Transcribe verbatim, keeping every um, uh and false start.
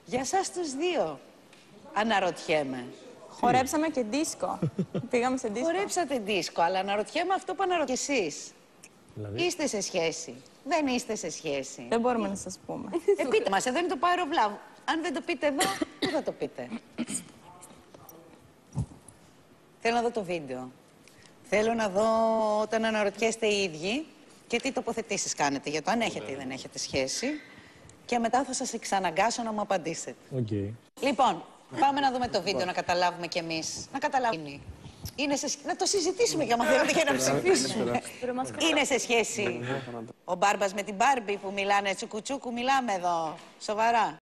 Για σας τους δύο, αναρωτιέμαι. Χορέψαμε και δίσκο. Πήγαμε σε δίσκο. Χορέψατε δίσκο, αλλά αναρωτιέμαι αυτό που αναρωτιέμαι εσείς. Δηλαδή? Είστε σε σχέση, δεν είστε σε σχέση. Δεν μπορούμε να σας πούμε. Ε, πείτε μας, εδώ είναι το Pyro Love. Αν δεν το πείτε εδώ, πού θα το πείτε? Θέλω να δω το βίντεο. Θέλω να δω όταν αναρωτιέστε οι ίδιοι και τι τοποθετήσεις κάνετε για το αν έχετε ή δεν έχετε σχέση. Και μετά θα σας εξαναγκάσω να μου απαντήσετε. Okay. Λοιπόν, πάμε να δούμε το βίντεο, να καταλάβουμε κι εμείς. Να καταλάβουμε. Είναι σε... Να το συζητήσουμε για άμα θέλετε και να ψηφίσουμε. Είναι σε σχέση ο Μπάρμπας με την Μπάρμπι που μιλάνε τσουκουτσούκου, μιλάμε εδώ. Σοβαρά.